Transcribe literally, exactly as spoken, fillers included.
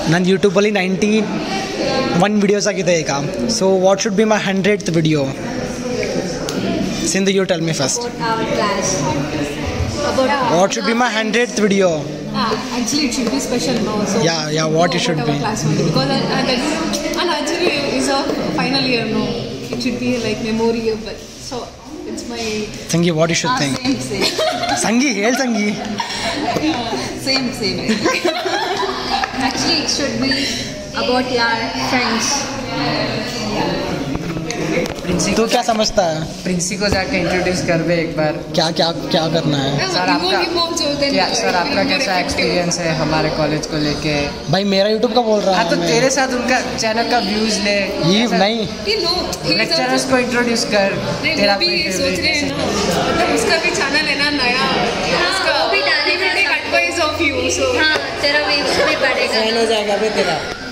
ನನ್ನ ಯೂಟ್ಯೂಬಲ್ಲಿ ninety one videos ಆಗಿದೆ ಈಗ. So what should be my hundredth video? Sindhu, you tell me first. About our class. About our What should be my hundredth video? Ah, actually, it should be special now. So Yeah, yeah, what it should be. Class only. Because uh, uh, that, and actually, is a final year now. It should be like memorable. So it's my. Sangi, what you should Ah, think? same, same. Sangi, hell Sangi. Same, same. Actually, it should be about your friends. तू क्या समझता है? प्रिंसी को जाके introduce कर दे एक बार. क्या क्या क्या करना है? सर आपका क्या सर आपका कैसा एक्सपीरियंस है हमारे कॉलेज को लेके? भाई मेरा यूट्यूब का बोल रहा हाँ है. तो तेरे साथ उनका चैनल का व्यूज ले. ये नहीं. लेक्चरर्स को इंट्रोड्यूस कर. तेरा भी सोच रहे हैं ना, मतलब उसका भी चैनल है ना नया. हाँ, वो भी डालेगा. Advice of you. सो हाँ, तेरा भी भी बढ़ेगा. हो जाएगा तेरा.